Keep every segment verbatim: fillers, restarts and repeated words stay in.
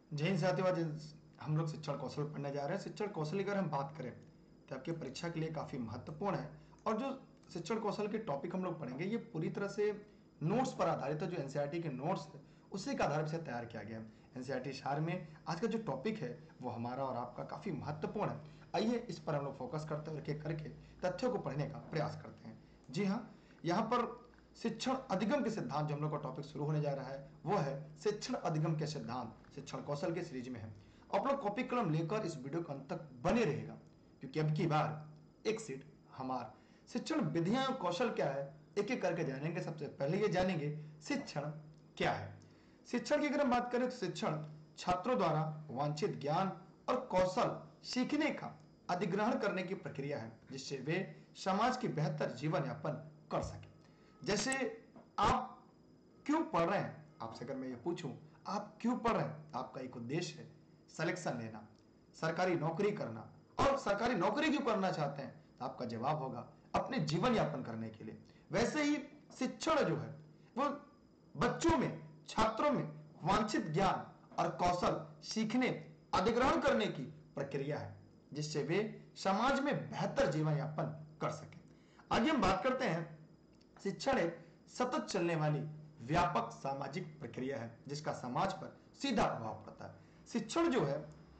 जय हिंद साथियों, आज हम लोग शिक्षण कौशल पढ़ने जा रहे हैं। शिक्षण कौशल की अगर हम बात करें तो आपकी परीक्षा के लिए काफ़ी महत्वपूर्ण है। और जो शिक्षण कौशल के टॉपिक हम लोग पढ़ेंगे ये पूरी तरह से नोट्स पर आधारित है। जो एनसीईआरटी के नोट्स है उसी के आधार से तैयार किया गया है। एनसीईआरटी सार में आज का जो टॉपिक है वो हमारा और आपका काफ़ी महत्वपूर्ण है। आइए इस पर हम लोग फोकस करते हैं और एक करके तथ्यों को पढ़ने का प्रयास करते हैं। जी हाँ, यहाँ पर शिक्षण अधिगम के सिद्धांत जो हम लोग का टॉपिक शुरू होने जा रहा है वो है शिक्षण अधिगम के सिद्धांत, शिक्षण कौशल के सीरीज में है। आप लोग कॉपी कलम लेकर इस वीडियो के अंत तक बने रहेगा, क्योंकि अब की बार एक सीट हमार। शिक्षण विधियां और कौशल क्या है एक एक करके जानेंगे। सबसे पहले ये जानेंगे शिक्षण क्या है। शिक्षण की अगर हम बात करें तो शिक्षण छात्रों द्वारा वांछित ज्ञान और कौशल सीखने का अधिग्रहण करने की प्रक्रिया है, जिससे वे समाज की बेहतर जीवन यापन कर सके। जैसे आप क्यों पढ़ रहे हैं, आपसे अगर मैं ये पूछूं आप क्यों पढ़ रहे हैं, आपका एक उद्देश्य है सिलेक्शन लेना, सरकारी नौकरी करना। और सरकारी नौकरी क्यों करना चाहते हैं तो आपका जवाब होगा अपने जीवन यापन करने के लिए। वैसे ही शिक्षण जो है वो बच्चों में, छात्रों में वांछित ज्ञान और कौशल सीखने, अधिग्रहण करने की प्रक्रिया है, जिससे वे समाज में बेहतर जीवन यापन कर सके। आगे हम बात करते हैं शिक्षण एक सतत चलने वाली व्यापक सामाजिक प्रक्रिया है जिसका समाज पर सीधा प्रभाव पड़ता है। शिक्षण जो है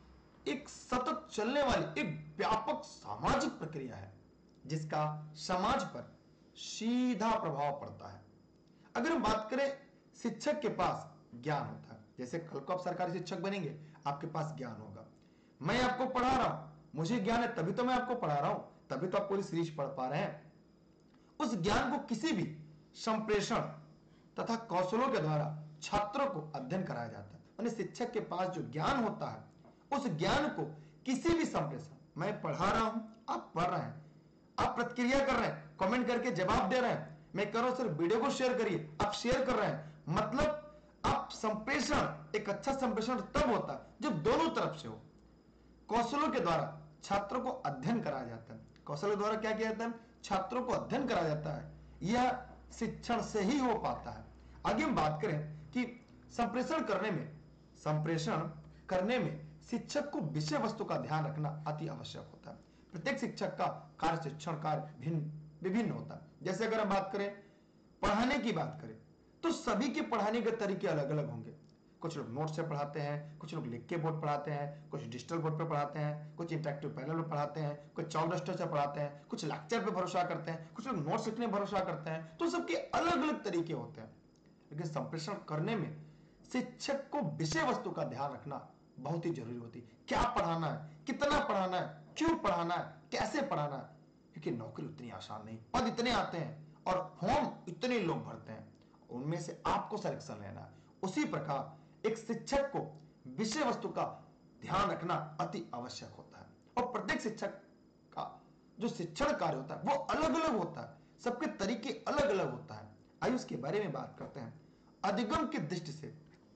एक सतत चलने वाली एक व्यापक सामाजिक प्रक्रिया है जिसका समाज पर सीधा प्रभाव पड़ता है। अगर हम बात करें शिक्षक के पास ज्ञान होता है, जैसे कल को आप सरकारी शिक्षक बनेंगे आपके पास ज्ञान होगा। मैं आपको पढ़ा रहा हूं, मुझे ज्ञान है तभी तो मैं आपको पढ़ा रहा हूं, तभी तो आप पूरी सीरीज पढ़ पा रहे हैं। उस ज्ञान को किसी भी संप्रेषण तथा कौशलों के द्वारा छात्रों को अध्ययन कराया जाता है। यानी शिक्षक के पास जो ज्ञान होता है उस ज्ञान को किसी भी संप्रेषण, मैं पढ़ा रहा हूं, आप पढ़ रहे हैं, आप प्रतिक्रिया कर रहे हैं, कमेंट करके जवाब दे रहे हैं, मैं कर रहा हूं सर वीडियो को शेयर करिए, आप शेयर कर रहे हैं, मतलब आप संप्रेषण, एक अच्छा संप्रेषण तब होता है जब दोनों तरफ से हो। कौशलों के द्वारा छात्रों को अध्ययन कराया जाता है। कौशलों द्वारा क्या किया जाता है, छात्रों को अध्ययन कराया जाता है। यह शिक्षण से ही हो पाता है। आगे हम बात करें कि संप्रेषण करने में संप्रेषण करने में शिक्षक को विषय वस्तु का ध्यान रखना अति आवश्यक होता है। प्रत्येक शिक्षक का कार्य शिक्षण कार्य भिन्न विभिन्न होता है। जैसे अगर हम बात करें पढ़ाने की बात करें तो सभी के पढ़ाने के तरीके अलग अलग होंगे। कुछ लोग नोट से पढ़ाते हैं, कुछ लोग लिख के बोर्ड पढ़ाते हैं, कुछ डिजिटल बोर्ड पे पढ़ाते हैं, कुछ इंटरेक्टिव पैनल पे पढ़ाते हैं, कुछ चौक डस्टर से पढ़ाते हैं, कुछ लेक्चर पे भरोसा करते हैं, कुछ लोग नोट्स लिखने भरोसा करते हैं। तो सबके अलग अलग तरीके होते हैं। लेकिन संप्रेषण करने में शिक्षक को विषय वस्तु का ध्यान रखना बहुत ही जरूरी होती है। क्या पढ़ाना है, कितना पढ़ाना है, क्यों पढ़ाना है, कैसे पढ़ाना है, क्योंकि नौकरी उतनी आसान नहीं, पद इतने आते हैं और फॉर्म इतने लोग भरते हैं, उनमें से आपको सिलेक्शन लेना है। उसी प्रकार एक शिक्षक को विषय वस्तु का ध्यान रखना अति आवश्यक होता है। और प्रत्येक शिक्षक का जो शिक्षण कार्य होता है वो अलग अलग होता है, सबके तरीके अलग अलग होता है। आइए उसके बारे में बात करते हैं। अधिगम की दृष्टि से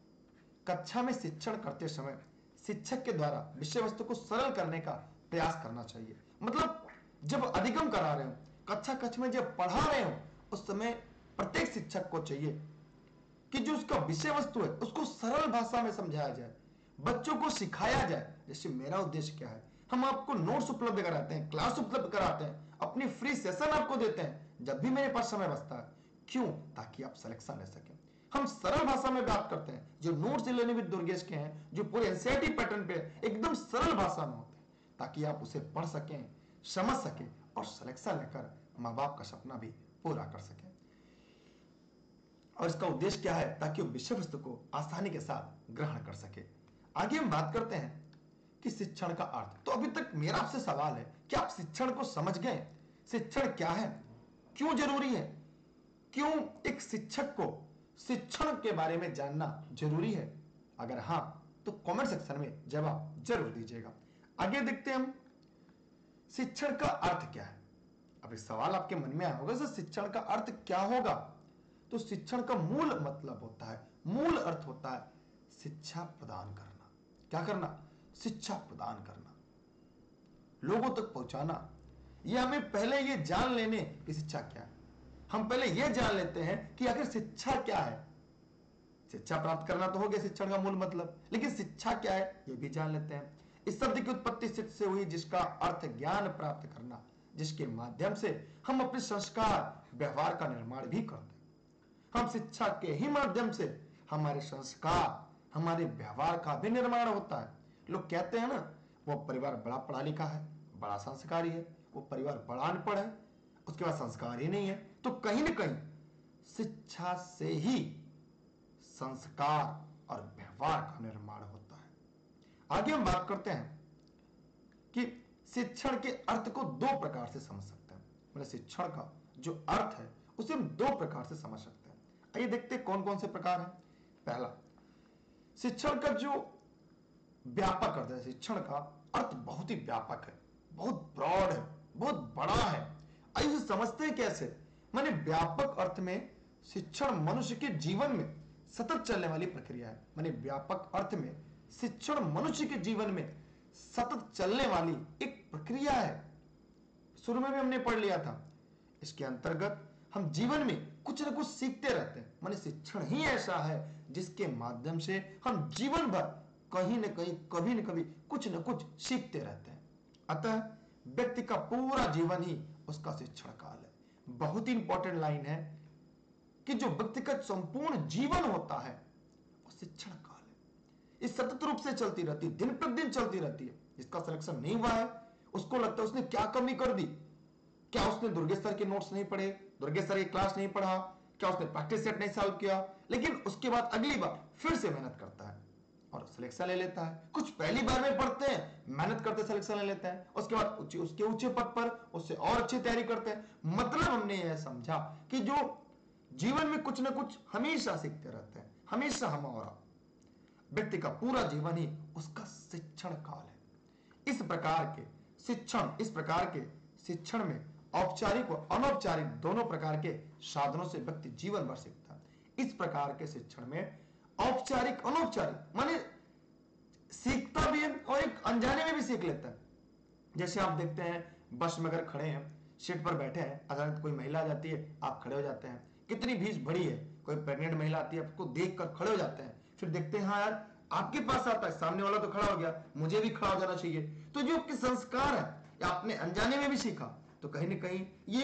कक्षा में शिक्षण करते समय शिक्षक के द्वारा विषय वस्तु को सरल करने का प्रयास करना चाहिए। मतलब जब अधिगम करा रहे हो, कक्षा कक्षा में जब पढ़ा रहे हो, उस समय प्रत्येक शिक्षक को चाहिए कि जो उसका विषय वस्तु है उसको सरल भाषा में समझाया जाए, बच्चों को सिखाया जाए। जैसे मेरा उद्देश्य क्या है, हम आपको नोट्स उपलब्ध कराते हैं, क्लास उपलब्ध कराते हैं, अपनी फ्री सेशन आपको देते हैं जब भी मेरे पास समय बचता है। क्यों? ताकि आप सिलेक्शन ले सकें। हम सरल भाषा में बात करते हैं। जो नोट्स लेने विद दुर्गेश के हैं, जो पूरे एनसीईआरटी पैटर्न पे एकदम सरल भाषा में होते हैं, ताकि आप उसे पढ़ सकें, समझ सकें और सिलेक्शन लेकर माँ बाप का सपना भी पूरा कर सकें। और इसका उद्देश्य क्या है, ताकि वो विषय वस्तु को आसानी के साथ ग्रहण कर सके। आगे हम बात करते हैं कि शिक्षण का अर्थ। तो अभी तक मेरा आपसे सवाल है कि आप शिक्षण को समझ गए? शिक्षण क्या है, क्यों जरूरी है, क्यों एक शिक्षक को शिक्षण के बारे में जानना जरूरी है? अगर हां तो कमेंट सेक्शन में जवाब जरूर दीजिएगा। आगे देखते हैं हम शिक्षण का अर्थ क्या है। अब इस सवाल आपके मन में आया होगा सर शिक्षण का अर्थ क्या होगा। तो शिक्षण का मूल मतलब होता है, मूल अर्थ होता है शिक्षा प्रदान करना। क्या करना? शिक्षा प्रदान करना, लोगों तक पहुंचाना। यह हमें पहले यह जान लेने की शिक्षा क्या है। हम पहले यह जान लेते हैं कि आखिर शिक्षा क्या है। शिक्षा प्राप्त करना तो हो गया शिक्षण का मूल मतलब, लेकिन शिक्षा क्या है ये भी जान लेते हैं। इस शब्द की उत्पत्ति शिक्षा से हुई, जिसका अर्थ ज्ञान प्राप्त करना, जिसके माध्यम से हम अपने संस्कार व्यवहार का निर्माण भी करते हैं। हम शिक्षा के ही माध्यम से हमारे संस्कार, हमारे व्यवहार का भी निर्माण होता है। लोग कहते हैं ना, वो परिवार बड़ा पढ़ा लिखा है, बड़ा संस्कारी है, वो परिवार बड़ा अनपढ़ है, उसके बाद संस्कार ही नहीं है। तो कहीं ना कहीं शिक्षा से ही संस्कार और व्यवहार का निर्माण होता है। आगे हम बात करते हैं कि शिक्षण के अर्थ को दो प्रकार से समझ सकते हैं। मतलब शिक्षण का जो अर्थ है उसे हम दो प्रकार से समझ सकते हैं। आइए देखते हैं कौन कौन से प्रकार हैं। पहला, शिक्षण का जो व्यापक अर्थ है, शिक्षण का अर्थ बहुत ही व्यापक है, बहुत ब्रॉड है, बहुत बड़ा है। आइए समझते हैं कैसे। माने व्यापक अर्थ में शिक्षण मनुष्य के जीवन में सतत चलने वाली प्रक्रिया है। माने व्यापक अर्थ में शिक्षण मनुष्य के जीवन में सतत चलने वाली एक प्रक्रिया है। शुरू में भी हमने पढ़ लिया था। इसके अंतर्गत हम जीवन में कुछ न कुछ सीखते रहते हैं। माने शिक्षण ही ऐसा है जिसके माध्यम से हम जीवन भर कहीं न कहीं, कभी न कभी कुछ न कुछ सीखते रहते हैं। अतः व्यक्ति का पूरा जीवन ही उसका शिक्षण काल है। बहुत ही इंपॉर्टेंट लाइन है कि जो व्यक्ति का संपूर्ण जीवन होता है वो शिक्षण काल है। इस सतत रूप से चलती रहती है, दिन प्रतिदिन चलती रहती है। जिसका सिलेक्शन नहीं हुआ है उसको लगता है उसने क्या कमी कर दी। क्या उसने दुर्गेश सर के नोट्स नहीं पढ़े, दुर्गेश सर की क्लास नहीं पढ़ा, क्या उसने प्रैक्टिस सेट नहीं सॉल्व किया। लेकिन उसके बाद अगली बार फिर से मेहनत करता है और सिलेक्शन ले लेता है। कुछ पहली बार में पढ़ते हैं, मेहनत करते सिलेक्शन ले लेते हैं, उसके बाद उच्च, उसके ऊंचे पद पर उससे और अच्छी तैयारी करते हैं। मतलब हमने यह समझा कि जो जीवन में कुछ ना कुछ हमेशा सीखते रहते हैं, हमेशा हमारा व्यक्ति का पूरा जीवन ही उसका शिक्षण काल है। इस प्रकार के शिक्षण इस प्रकार के शिक्षण में औपचारिक और अनौपचारिक दोनों प्रकार के साधनों से व्यक्ति जीवन भर सीखता है। इस प्रकार के शिक्षण में औपचारिक अनौपचारिक माने सीखता भी है और एक अनजाने में भी सीख लेता है। जैसे आप देखते हैं बस में अगर खड़े हैं, सीट पर बैठे हैं, अचानक कोई महिला आ जाती है, आप खड़े हो जाते हैं। कितनी भीड़ बड़ी है, कोई प्रेग्नेंट महिला आती है, आपको देखकर खड़े हो जाते हैं। फिर देखते हैं हाँ यार आपके पास आता है, सामने वाला तो खड़ा हो गया, मुझे भी खड़ा हो जाना चाहिए। तो जो आपके संस्कार है या आपने अनजाने में भी सीखा, तो कहीं ना कहीं ये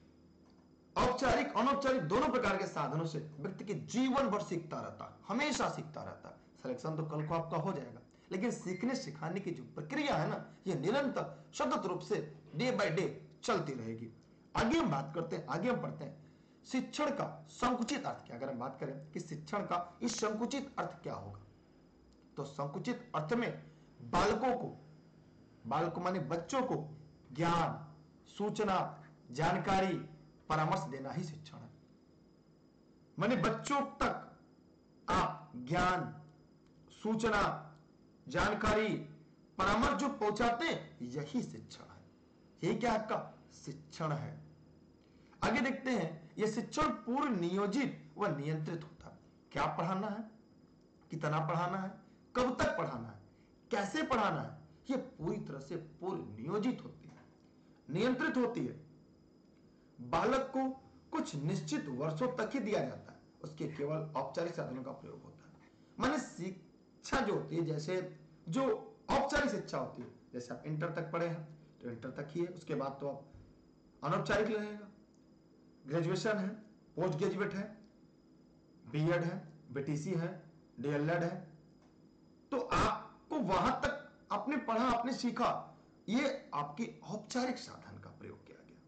औपचारिक अनौपचारिक दोनों प्रकार के साधनों से व्यक्ति के जीवन भर सीखता रहता है, हमेशा सीखता रहता है। सिलेक्शन तो कल को आपका हो जाएगा, लेकिन सीखने सिखाने की जो प्रक्रिया है ना, ये निरंतर सतत रूप से डे बाय डे चलती रहेगी। आगे हम बात करते हैं, आगे हम पढ़ते हैं शिक्षण का संकुचित अर्थ क्या। अगर हम बात करें कि शिक्षण का इस संकुचित अर्थ क्या होगा, तो संकुचित अर्थ में बालकों को, बालकों माने बच्चों को ज्ञान, सूचना, जानकारी, परामर्श देना ही शिक्षण है। माने बच्चों तक आप ज्ञान, सूचना, जानकारी, परामर्श जो पहुंचाते हैं, यही शिक्षण है। यही क्या आपका शिक्षण है। आगे देखते हैं, यह शिक्षण पूर्व नियोजित व नियंत्रित होता है। क्या पढ़ाना है, कितना पढ़ाना है, कब तक पढ़ाना है, कैसे पढ़ाना है, यह पूरी तरह से पूर्व नियोजित होती है, नियंत्रित होती है। बालक को कुछ निश्चित वर्षों तक ही दिया जाता है, उसके केवल औपचारिक साधनों का प्रयोग होता है। माने शिक्षा जो होती है, जैसे जो औपचारिक शिक्षा होती है, जैसे आप इंटर तक पढ़े हैं तो इंटर तक ही है, उसके बाद तो आप अनौपचारिक रहेगा। ग्रेजुएशन है, पोस्ट ग्रेजुएट है, बीएड है, बीटीसी है, डीएलएड है, तो आपको वहां तक आपने पढ़ा, आपने सीखा, ये आपकी औपचारिक साधन का प्रयोग किया गया।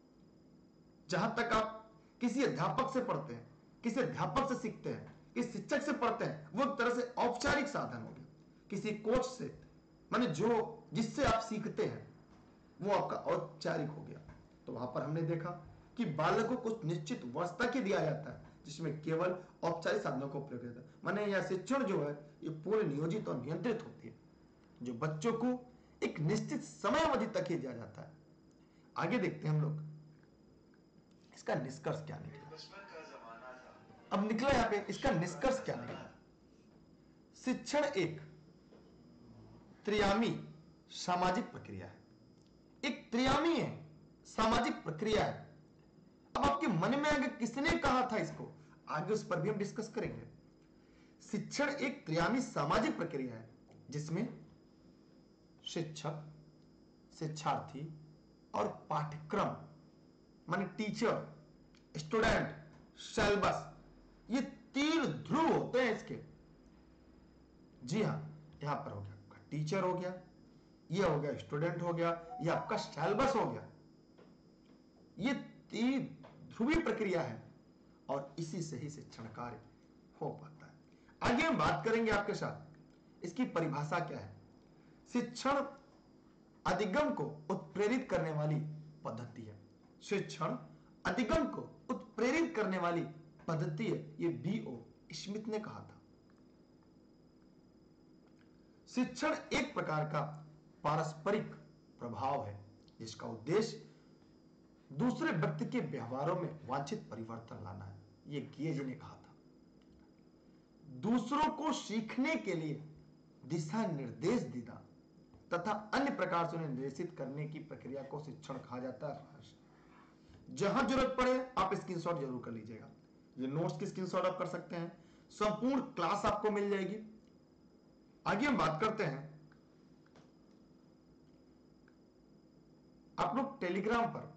जहां तक आप किसी अध्यापक से पढ़ते हैं, किसी अध्यापक से सीखते हैं, किसी शिक्षक से पढ़ते हैं, वो एक तरह से औपचारिक साधन हो गया। किसी कोच से, माने जो जिससे आप सीखते हैं वो आपका औपचारिक हो गया। तो वहां पर हमने देखा कि बालक को कुछ निश्चित वर्ष तक ही दिया जाता है, जिसमें केवल औपचारिक साधनों का उपयोग होता है। माने यह शिक्षण जो है ये पूर्ण नियोजित और नियंत्रित होती है, जो बच्चों को एक निश्चित समय अवधि तक ही दिया जाता है। आगे देखते हैं हम लोग इसका निष्कर्ष क्या निकला। अब निकला यहां पे इसका निष्कर्ष क्या निकला। शिक्षण एक त्रियामी सामाजिक प्रक्रिया है, एक त्रियामी है, सामाजिक प्रक्रिया है। अब आपके मन में आगे किसने कहा था इसको, आगे उस पर भी हम डिस्कस करेंगे। शिक्षण एक त्रियामी सामाजिक प्रक्रिया है जिसमें शिक्षक, शिक्षार्थी और पाठ्यक्रम माने टीचर, स्टूडेंट, सिलेबस, ये तीन ध्रुव होते हैं इसके। जी हां, यहां पर हो गया आपका टीचर हो गया, ये हो गया स्टूडेंट हो गया, ये आपका सिलेबस हो गया। ये तीन ध्रुवीय प्रक्रिया है और इसी से ही शिक्षण कार्य हो पाता है। आगे हम बात करेंगे आपके साथ इसकी परिभाषा क्या है। शिक्षण अधिगम को उत्प्रेरित करने वाली पद्धति है। शिक्षण अधिगम को उत्प्रेरित करने वाली पद्धति है, ये बी ओ स्मिथ ने कहा था। शिक्षण एक प्रकार का पारस्परिक प्रभाव है जिसका उद्देश्य दूसरे व्यक्ति के व्यवहारों में वांछित परिवर्तन लाना है, ये गिये जी ने कहा था। दूसरों को सीखने के लिए दिशा निर्देश देना तथा अन्य प्रकार से उन्हें निर्देशित करने की प्रक्रिया को शिक्षण कहा जाता है। जहां जरूरत पड़े आप स्क्रीनशॉट जरूर कर लीजिएगा। ये नोट्स की स्क्रीनशॉट आप कर सकते हैं, संपूर्ण क्लास आपको मिल जाएगी। आगे हम बात करते हैं, आप लोग टेलीग्राम पर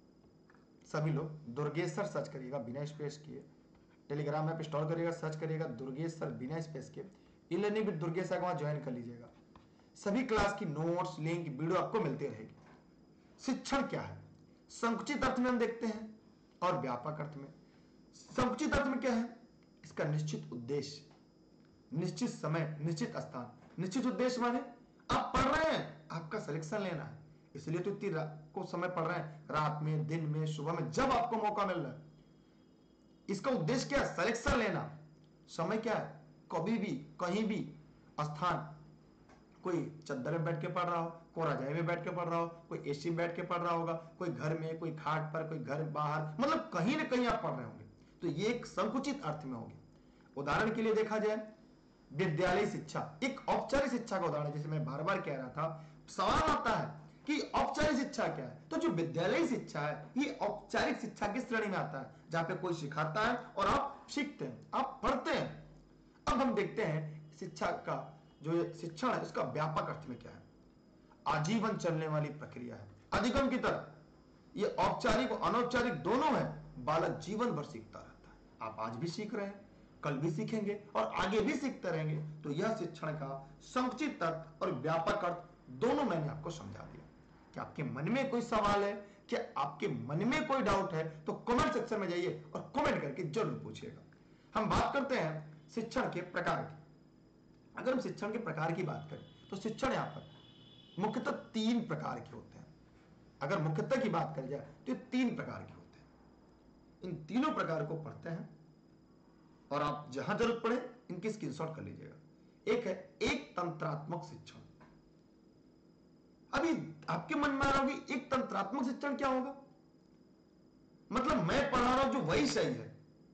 सभी लोग दुर्गेश सर सर्च करिएगा बिना स्पेस किए। टेलीग्राम ऐप इंस्टॉल करिएगा, सर्च करिएगा दुर्गेश सर बिना स्पेस के। E learning with Durgesh sir वहां ज्वाइन कर लीजिएगा। सभी क्लास की नोट्स, लिंक, वीडियो आपको मिलती रहेगी। शिक्षण क्या है? संकुचित अर्थ में हम देखते हैं और व्यापक अर्थ में। संकुचित अर्थ में क्या है? इसका निश्चित उद्देश्य, निश्चित समय, निश्चित स्थान। निश्चित उद्देश्य माने आप पढ़ रहे हैं, आपका सिलेक्शन लेना है, इसलिए तो इतनी को समय पढ़ रहे हैं, रात में, दिन में, सुबह में, जब आपको मौका मिल रहा है। इसका उद्देश्य क्या है? सिलेक्शन लेना। समय क्या है? कभी भी, कहीं भी, स्थान, कोई चद्दर में बैठ के पढ़ रहा हो, कोई रजाई में बैठ के पढ़ रहा हो, कोई एसी में बैठ के पढ़ रहा होगा, कोई घर में, कोई घाट पर, कोई घर बाहर, मतलब कहीं ना कहीं आप पढ़ रहे होंगे। तो ये एक संकुचित अर्थ में होगी। उदाहरण के लिए देखा जाए विद्यालय शिक्षा, एक औपचारिक शिक्षा का उदाहरण, जैसे मैं बार बार कह रहा था, सवाल आता है कि औपचारिक शिक्षा क्या है? तो जो विद्यालय शिक्षा है ये औपचारिक शिक्षा की श्रेणी में आता है, जहां पे कोई सिखाता है और आप सीखते हैं, आप पढ़ते हैं। अब हम देखते हैं शिक्षा का जो शिक्षण है उसका व्यापक अर्थ में क्या है। आजीवन चलने वाली प्रक्रिया है, अधिगम की तरह। ये औपचारिक और अनौपचारिक दोनों है। बालक जीवन भर सीखता रहता है। आप आज भी सीख रहे हैं, कल भी सीखेंगे और आगे भी सीखते रहेंगे। तो यह शिक्षण का संकुचित अर्थ और व्यापक अर्थ दोनों मैंने आपको समझा दिया। क्या आपके मन में कोई सवाल है? क्या आपके मन में कोई डाउट है? तो कमेंट सेक्शन में जाइए और कमेंट करके जरूर पूछिएगा। हम बात करते हैं शिक्षण के प्रकार की। अगर हम शिक्षण के प्रकार की बात करें तो शिक्षण यहां पर मुख्यतः तीन प्रकार के होते हैं। अगर मुख्यतः की बात करी जाए तो ये तीन प्रकार के होते हैं। इन तीनों प्रकार को पढ़ते हैं और आप जहां जरूरत पड़े इनकी स्क्रीनशॉट कर लीजिएगा। एक है एक तंत्रात्मक शिक्षण। अभी आपके मन में आ रहा होगी एक तंत्रात्मक शिक्षण क्या होगा? मतलब मैं पढ़ा रहा हूं जो वही सही है,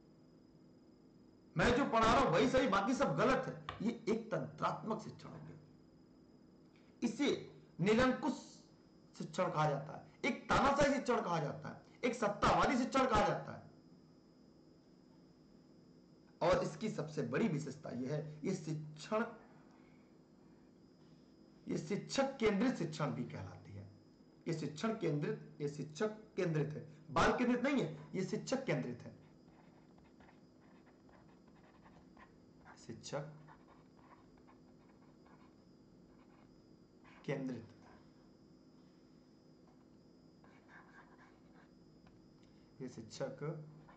मैं जो पढ़ा रहा हूं वही सही, बाकी सब गलत है। ये एक तंत्रात्मक शिक्षण हो गया। इसे निरंकुश शिक्षण कहा जाता है, एक तानाशाही शिक्षण कहा जाता है, एक सत्तावादी शिक्षण कहा जाता है। और इसकी सबसे बड़ी विशेषता यह है, ये शिक्षण ये शिक्षक केंद्रित शिक्षण भी कहलाती है। ये शिक्षण केंद्रित ये शिक्षक केंद्रित है, बाल केंद्रित नहीं है, ये शिक्षक केंद्रित है। शिक्षक केंद्रित, ये शिक्षक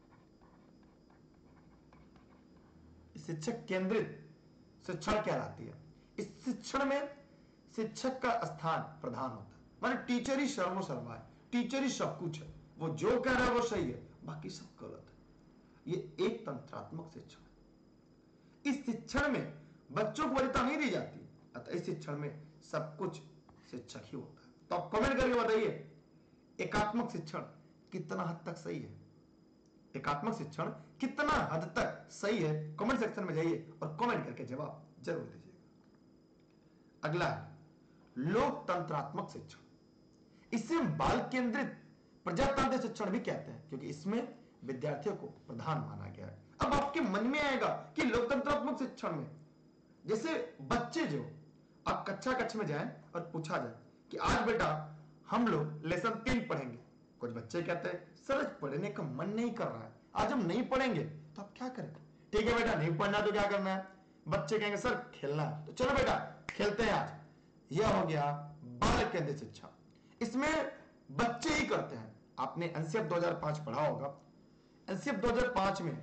शिक्षक केंद्रित शिक्षण कहलाती है। इस शिक्षण में शिक्षक का स्थान प्रधान होता है, माने टीचर ही सर्वोसर्वा है, टीचर ही सब कुछ है, वो जो कह रहा है वो सही है, बाकी सब गलत है। ये एक तंत्रात्मक शिक्षण है। इस शिक्षण में बच्चों को वरीयता नहीं दी जाती, अतः इस शिक्षण में सब कुछ शिक्षक ही होता है। तो आप कमेंट करके बताइए एकात्मक शिक्षण कितना हद तक सही है? एकात्मक शिक्षण कितना हद तक सही है? कमेंट सेक्शन में जाइए और कमेंट करके जवाब जरूर दीजिएगा। अगला है लोकतंत्रात्मक शिक्षण। इसे हम बाल केंद्रित प्रजातांत्रिक शिक्षण भी कहते हैं, क्योंकि इसमें विद्यार्थियों को प्रधान माना गया है। अब आपके मन में आएगा कि लोकतंत्रात्मक शिक्षण में जैसे बच्चे जो आप कक्षा कक्षा में जाएं और पूछा जाए कि आज बेटा हम लोग लेसन तीन पढ़ेंगे, कुछ बच्चे कहते हैं सर पढ़ने का मन नहीं कर रहा है, आज हम नहीं पढ़ेंगे, तो आप क्या करें? ठीक है बेटा नहीं पढ़ना तो क्या करना है? बच्चे कहेंगे सर खेलना है, तो चलो बेटा खेलते हैं आज। यह हो गया बाल केंद्रित शिक्षा। इसमें बच्चे ही करते हैं। आपने एनसीएफ दो हज़ार पाँच पढ़ा होगा। एनसीएफ दो हज़ार पाँच में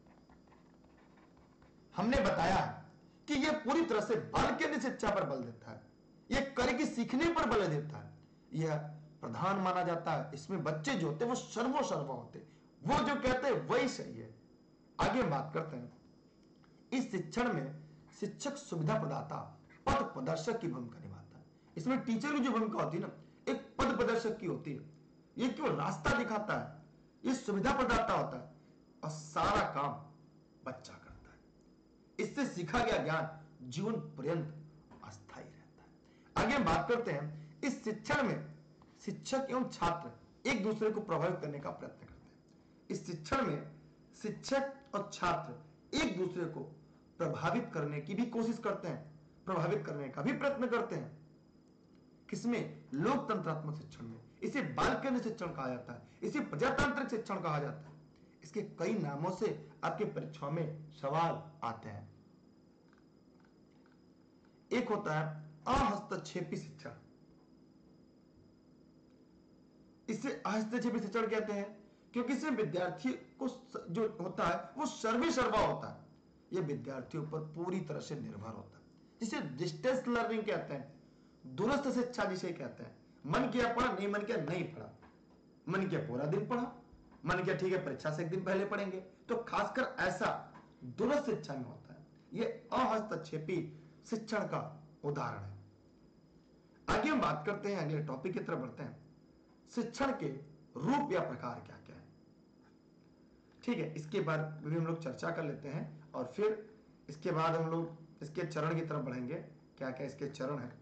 हमने बताया कि यह पूरी तरह से बाल केंद्रित शिक्षा पर बल देता है, यह करके सीखने पर बल देता है, यह प्रधान माना जाता है। इसमें बच्चे जो होते हैं वो सर्वो सर्वा होते, वो जो कहते हैं वही सही है। आगे बात करते हैं, इस शिक्षण में शिक्षक सुविधा प्रदाता पथ प्रदर्शक की भूमिका निभाता है। इसमें टीचर की जो भूमिका होती है ना, एक पथ प्रदर्शक की होती है। ये क्यों रास्ता दिखाता है, ये सुविधा प्रदाता होता है और सारा काम बच्चा करता है। इससे सीखा गया ज्ञान जीवन पर्यंत अस्थायी रहता है। आगे हम बात करते हैं, इस शिक्षण में शिक्षक एवं छात्र एक दूसरे को प्रभावित करने का प्रयत्न करते हैं। इस शिक्षण में शिक्षक और छात्र एक दूसरे को प्रभावित करने की भी कोशिश करते हैं, प्रभावित करने का भी प्रयत्न करते हैं। किसमें? लोकतंत्रात्मक शिक्षण में। इसे बाल केंद्रित शिक्षण कहा जाता है, इसे प्रजातांत्रिक शिक्षण कहा जाता है। इसके कई नामों से आपके परीक्षाओं में सवाल आते हैं। एक होता है अहस्तक्षेपी शिक्षण। इसे अहस्तक्षेपी शिक्षण कहते हैं क्योंकि इसमें विद्यार्थी को जो होता है वो सर्वे सर्वा होता है, यह विद्यार्थियों पर पूरी तरह से निर्भर होता है, जिसे डिस्टेंस लर्निंग कहते हैं, दूरस्थ शिक्षा जिसे कहते हैं। मन किया पढ़ा, नहीं मन किया नहीं पढ़ा, मन किया पूरा दिन पढ़ा, मन किया ठीक है परीक्षा से एक दिन पहले पढ़ेंगे, तो खासकर ऐसा दूरस्थ शिक्षा में होता है। यह अहस्तक्षेपी शिक्षण का उदाहरण है। आगे हम बात करते हैं, अगले टॉपिक की तरफ बढ़ते हैं, शिक्षण के रूप या प्रकार क्या क्या है। ठीक है, इसके बाद भी हम लोग चर्चा कर लेते हैं और फिर इसके बाद हम लोग इसके चरण की तरफ बढ़ेंगे, क्या क्या इसके चरण है।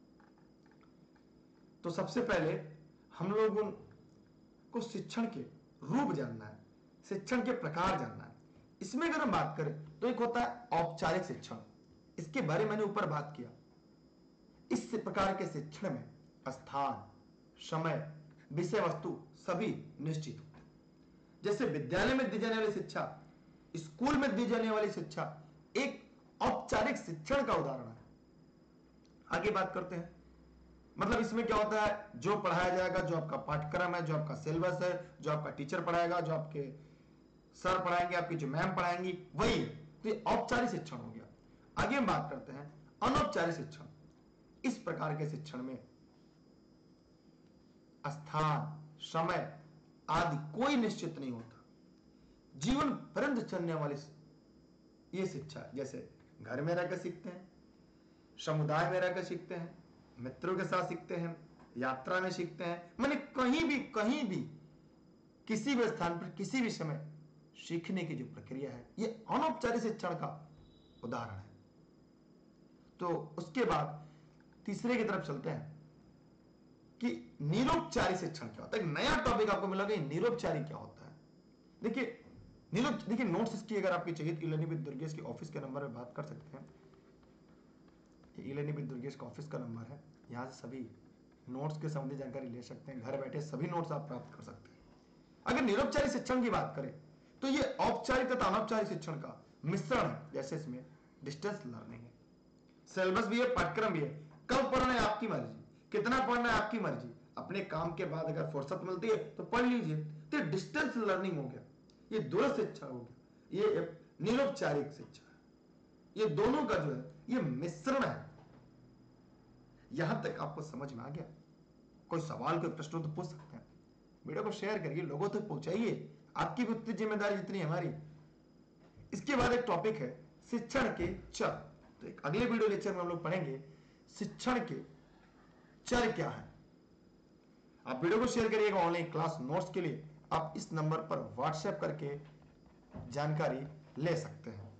तो सबसे पहले हम लोगों को शिक्षण के रूप जानना है, शिक्षण के प्रकार जानना है। इसमें अगर हम बात करें तो एक होता है औपचारिक शिक्षण, इसके बारे में मैंने ऊपर बात किया। इस प्रकार के शिक्षण में स्थान, समय, विषय वस्तु सभी निश्चित होते हैं। जैसे विद्यालय में दी जाने वाली शिक्षा, स्कूल में दी जाने वाली शिक्षा एक औपचारिक शिक्षण का उदाहरण है। आगे बात करते हैं, मतलब इसमें क्या होता है, जो पढ़ाया जाएगा, जो आपका पाठ्यक्रम है, जो आपका सिलेबस है, जो आपका टीचर पढ़ाएगा, जो आपके सर पढ़ाएंगे, आपकी जो मैम पढ़ाएंगी वही है, तो ये औपचारिक शिक्षण हो गया। आगे हम बात करते हैं अनौपचारिक शिक्षण। इस प्रकार के शिक्षण में स्थान, समय आदि कोई निश्चित नहीं होता, जीवन पर्यंत चलने वाली ये शिक्षा, जैसे घर में रहकर सीखते हैं, समुदाय में रहकर सीखते हैं, मित्रों के साथ सीखते हैं, यात्रा में सीखते हैं, माने कहीं भी कहीं भी किसी भी स्थान पर किसी भी समय सीखने की जो प्रक्रिया है, ये अनौपचारिक शिक्षण का उदाहरण है। तो उसके बाद तीसरे की तरफ चलते हैं कि निरौपचारिक शिक्षण क्या होता है। एक नया टॉपिक आपको मिला कि निरौपचारिक क्या होता है। देखिए निरौप देखिए नोट्स इसकी अगर आपकी चाहिए तो ई-लर्निंग विद दुर्गेश के ऑफिस के नंबर पे बात कर सकते हैं। ई-लर्निंग विद दुर्गेश का ऑफिस का नंबर है, यहाँ से सभी नोट्स के संबंधी जानकारी ले सकते हैं, घर बैठे सभी नोट्स आप प्राप्त कर सकते हैं। अगर निरौपचारिक शिक्षण की बात करें तो ये औपचारिक तथा अनौपचारिक शिक्षण का मिश्रण है। जैसे इसमें डिस्टेंस लर्निंग है, सिलेबस भी है, पाठ्यक्रम भी है, कब पढ़ना है आपकी मर्जी, कितना पढ़ना है आपकी मर्जी, अपने काम के बाद अगर फुर्सत मिलती है तो पढ़ लीजिए, तो डिस्टेंस लर्निंग हो गया, ये दूरस्थ शिक्षा हो गया, ये निरौपचारिक शिक्षा है। ये दोनों का जो है ये मिश्रण है। यहां तक आपको समझ में आ गया? कोई सवाल, कोई प्रश्न तो पूछ सकते हैं। वीडियो को शेयर करिए, लोगों तक पहुंचाइए, आपकी भी उतनी जिम्मेदारी जितनी हमारी। इसके बाद एक टॉपिक है शिक्षण के चर। तो एक अगले वीडियो लेक्चर में हम लोग पढ़ेंगे शिक्षण के चर क्या है। आप वीडियो को शेयर करिएगा। ऑनलाइन क्लास नोट्स के लिए आप इस नंबर पर व्हाट्सएप करके जानकारी ले सकते हैं।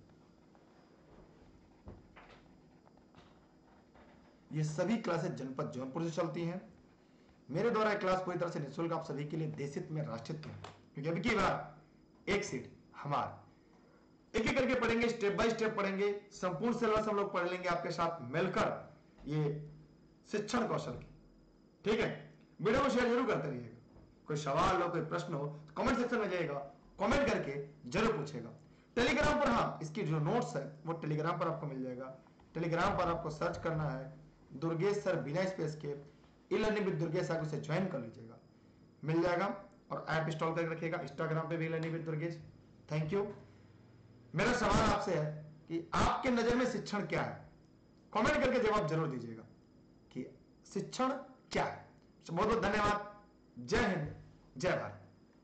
ये सभी क्लासेस जनपद जौनपुर से चलती हैं। मेरे द्वारा क्लास पूरी तरह से निःशुल्क आप सभी के लिए देशित में राष्ट्रित में, क्योंकि अभी की बार एक सीट हमारा एक एक करके पढ़ेंगे, स्टेप बाय स्टेप पढ़ेंगे, संपूर्ण सिलेबस हम लोग पढ़ लेंगे आपके साथ मिलकर ये शिक्षण कौशल की। ठीक है, वीडियो को शेयर जरूर करते रहिएगा। कोई सवाल हो, कोई प्रश्न हो, कमेंट सेक्शन में जाइएगा, कमेंट करके जरूर पूछेगा। टेलीग्राम पर, हाँ, इसकी जो नोट्स है वो टेलीग्राम पर आपको मिल जाएगा। टेलीग्राम पर आपको सर्च करना है दुर्गेश सर बिना स्पेस के, ई लर्निंग विद दुर्गेश, आगे उसे ज्वाइन कर लीजिएगा, मिल जाएगा। और ऐप इंस्टॉल करके रखिएगा। इंस्टाग्राम पे भी learning with Durgesh. Thank you. मेरा सवाल आपसे है कि आपके नजर में शिक्षण क्या है, कमेंट करके जवाब जरूर दीजिएगा कि शिक्षण क्या है। बहुत बहुत धन्यवाद। जय हिंद, जय भारत।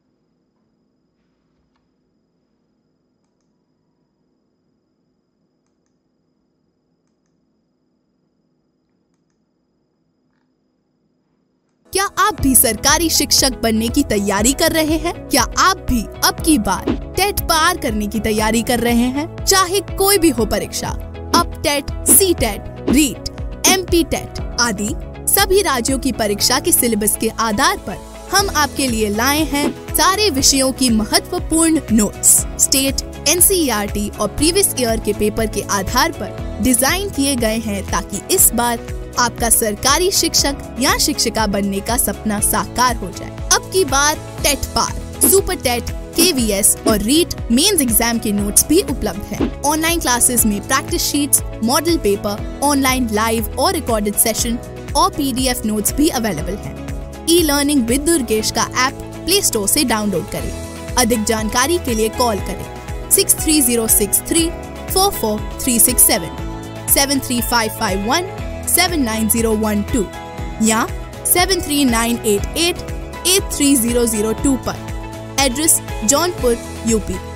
क्या आप भी सरकारी शिक्षक बनने की तैयारी कर रहे हैं? क्या आप भी अब की बार टेट पार करने की तैयारी कर रहे हैं? चाहे कोई भी हो परीक्षा, अब TET, C TET, REET, M P TET आदि सभी राज्यों की परीक्षा के सिलेबस के आधार पर हम आपके लिए लाए हैं सारे विषयों की महत्वपूर्ण notes. State, N C E R T और प्रीवियस ईयर के पेपर के आधार पर डिजाइन किए गए हैं ताकि इस बार आपका सरकारी शिक्षक या शिक्षिका बनने का सपना साकार हो जाए। अब की बार टेट पार, super TET, K V S और रीट मेंस एग्जाम के नोट्स भी उपलब्ध हैं। ऑनलाइन क्लासेस में practice sheets, model paper, online live और रिकॉर्डेड सेशन और पी डी एफ नोट्स भी अवेलेबल हैं। ई लर्निंग विद दुर्गेश का ऐप प्ले स्टोर से डाउनलोड करें। अधिक जानकारी के लिए कॉल करें six three zero six three four four three six seven, seven three five five one seven nine zero one two या seven three nine eight eight eight three zero zero two पर। Address Jaunpur, UP.